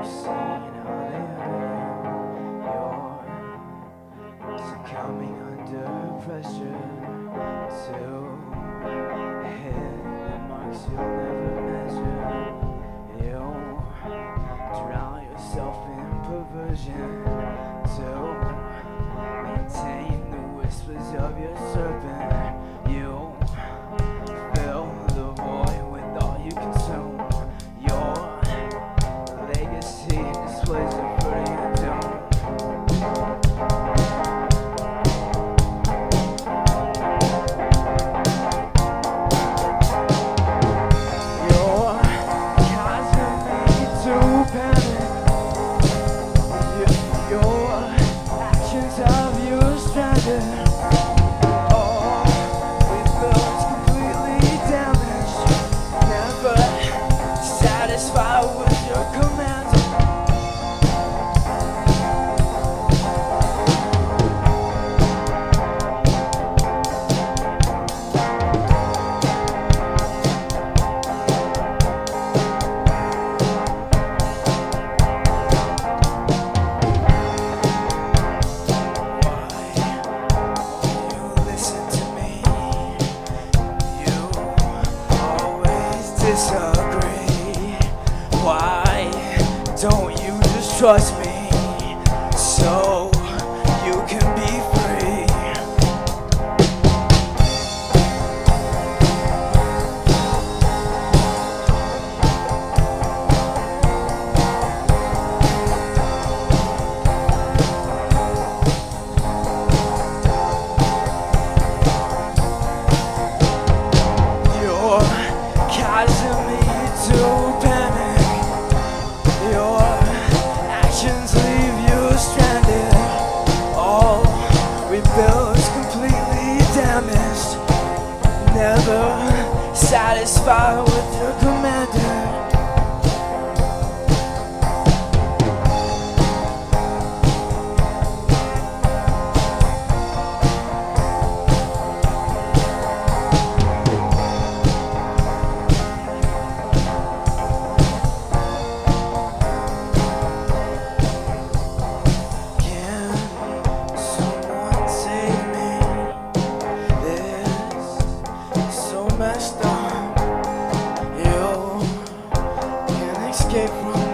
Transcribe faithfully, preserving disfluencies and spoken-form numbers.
seen how they hurt you. You're succumbing under pressure to hit the marks you'll never measure. You drown yourself in perversion to maintain the whispers of your serpent. You fill the void with all you consume. Your legacy displays a further doom. Your causing me to panic. Your, your actions have you stranded. All we built completely damaged. Never satisfied with your command. Disagree. Why don't you just trust me so you can be free? You're causing me to panic. Your actions leave you stranded. All we built is completely damaged. Never satisfied with your commander. Messed up, you can't escape from